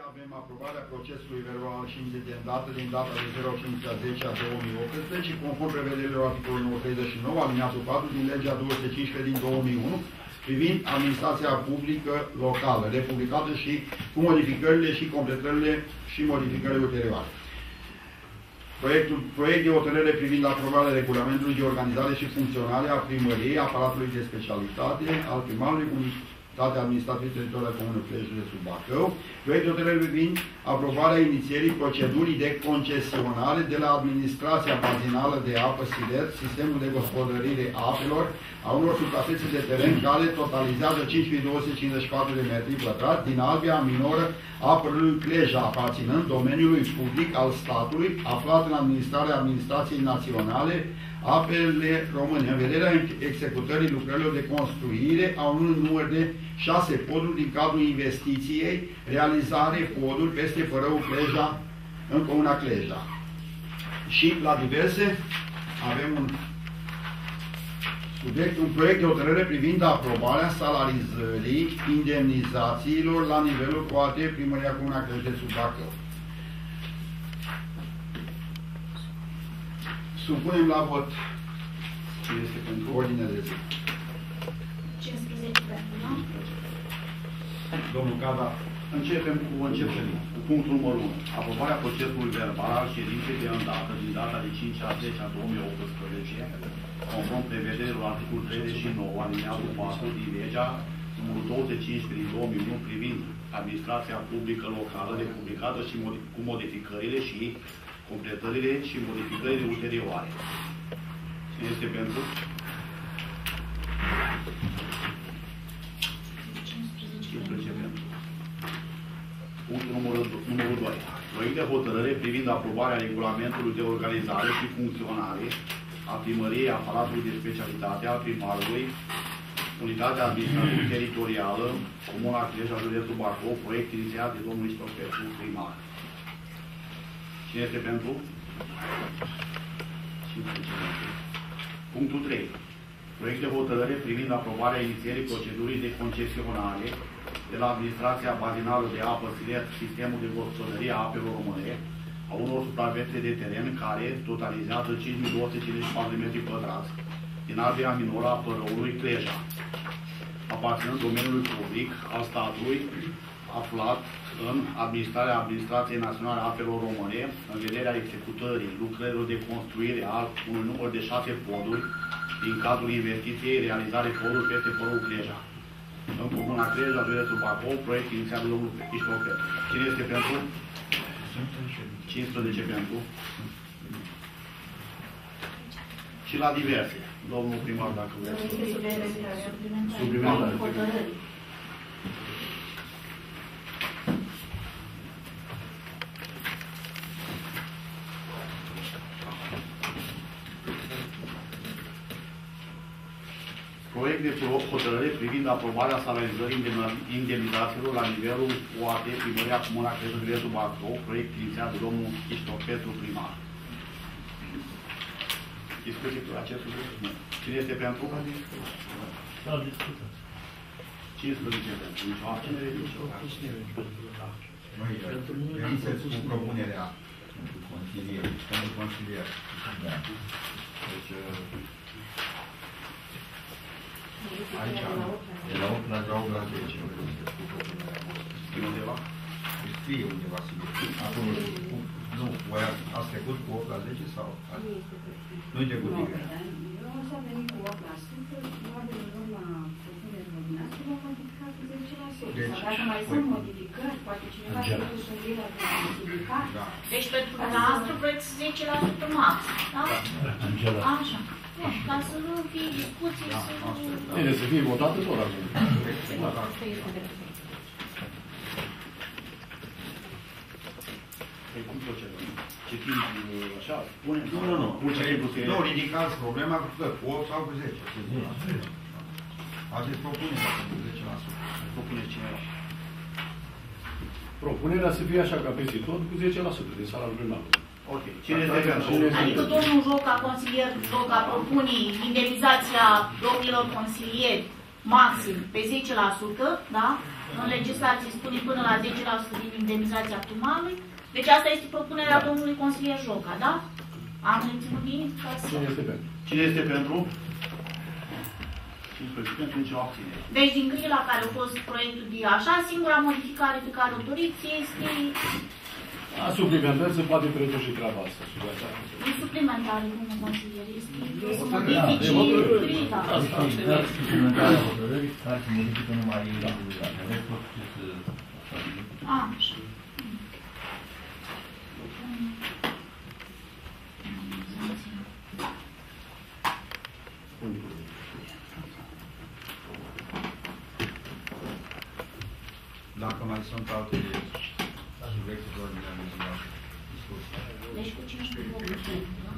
avem aprobarea procesului verbal și incidentate din data de 05/10/2018, conform prevederilor articolului 39, alineatul 4 din legea 215 din 2001, privind administrația publică locală, republicată și cu modificările și completările și modificările ulterioare. Proiect de hotărâre privind aprobarea regulamentului de organizare și funcționare a primăriei, aparatului de specialitate, al primarului, Unitatea Administrativă Teritorială Comună Cluj, județul Bacău. Proiect de hotărâre privind aprobarea inițierii procedurii de concesionare de la Administrația Bazinală de Apă Silet, Sistemul de Gospodărire a Apelor, a unor suprafețe de teren care totalizează 5254 de metri pătrați din albia minoră a părului Cleja, aparținând domeniului public al statului, aflat în administrarea Administrației Naționale Apele Române, în vederea executării lucrărilor de construire a unui număr de 6 poduri din cadrul investiției, realizare poduri peste Fărăul Cleja, în comuna Cleja. Și la diverse avem un subiect, un proiect de hotărâre privind aprobarea salarizării indemnizațiilor la nivelul coate Primăria Comuna Cleja, județul Bacău. Supunem la vot ce este pentru ordine de zi. 15 pentru, nu? Domnul Cada, începem cu punctul numărul 1. Aprobarea procesului verbal al ședinței de îndată din data de 5/10/2018, conform prevederilor articolul 39, alineatul 4 din legea numărul 25 din 2001 privind administrația publică locală, republicată și cu modificările și completările și modificările ulterioare. Cine este pentru? 15 pentru. Punctul numărul 2. Proiect de hotărâre privind aprobarea regulamentului de organizare și funcționare a primăriei, aparatului de specialitate al primarului, Unitatea Administrativă Teritorială, Comuna Cleja, județul Bacău, proiect inițiat de domnul Istopescu, primar. Cine este pentru? Punctul 3. Proiect de hotărâre privind aprobarea inițierii procedurii de concesionare de la Administrația Bazinală de Apă Silet, Sistemul de Gospodărire a Apelor Române, a unor suprafețe de teren care totalizează 5254 de metri pătrați din albia minoră a părăului Cleja, aparținând domeniului public al statului, aflat în administrarea Administrației Naționale a Apelor Române, în vederea executării lucrărilor de construire a unui număr de 6 poduri din cadrul investiției realizare poduri peste părul Cleja. În comuna Cleja, județul Bacău, proiect inițiat de domnul Istopescu. Cine este pentru? 15 pentru. Și la diverse. Domnul primar, dacă vreți. Suplimentare. Proiect de hotărâre privind aprobarea salarizării indemnizațiilor la nivelul OAT, Primăria Comuna Cleja, județul Bacău, proiect inițiat de domnul Istopescu, primar. Discuții cu acest subiect? Cine este pentru? Da, discutați. 15 pentru. Nici o abținere, nici o abținere. Noi veniți cu propunerea pentru consilier. Pentru consilier. Da. Deci, aici, de la 8 la 10. Scrie undeva? Scrie undeva, sigur. Acum, nu, ați trecut cu 8 la 10 sau? Nu-i trecut nimeni. Eu o să venim cu 8%, probabil în urma propunerii ordinației vom modifica cu 10%. Deci, sau dacă mai sunt modificări, poate cineva să duce sughirea de a modifica. Da. Deci pentru dumneavoastră vreți 10% max, da? Așa. Ca să nu fie discuții, să nu... Bine, să fie votat tot acum. Păi cum procedăm? Citim așa? Punem? Nu. Nu, ridicați problema cu 8 sau cu 10. Ați propunerea cu 10%. Propune cineva. Propunerea să fie așa ca peste tot cu 10% din salariul primarului. Ok. Cine este pentru? Adică domnul Joca, consilier Joca, propune indemnizația domnilor consilieri maxim pe 10%, da? În legislație spune până la 10% din indemnizația primarului. Deci asta este propunerea domnului consilier Joca, da? Am reținut bine? Cine este pentru? Cine este pentru? 15 pentru, nici o abținere. Deci din grila care a fost proiectul de așa, singura modificare pe care o doriți este... A suplimentar se poate trece și treaba asta. E suplimentare, domnul consilier, este să modifici grila. Dar suplimentarea hotărârii care se modifică numai individuale. Restul ce să... Așa. Dacă mai sunt alte subiecte de ordine de zi la discuție. Deci cu 5 voturi.